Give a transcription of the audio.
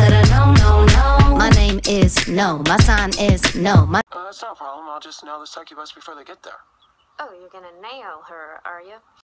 said a no, no, no. My name is no. My sign is no. That's not a problem. I'll just nail the succubus before they get there. Oh, you're gonna nail her, are you?